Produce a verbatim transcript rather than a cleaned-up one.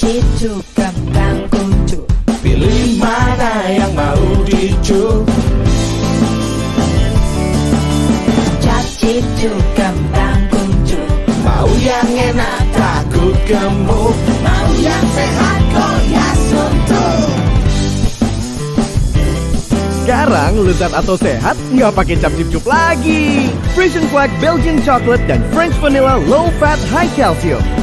cicu kembang kuncu, pilih mana yang mau dicu. cap cicu kembang kuncu, Mau yang enak takut gemuk, mau yang sehat goyah suntuk. Sekarang lezat atau sehat nggak pakai cap cip-cup lagi. Frisian Flag Belgian Chocolate dan French Vanilla Low Fat High Calcium.